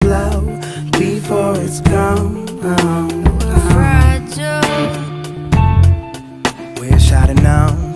love before it's gone. Fragile. Wish I'd have known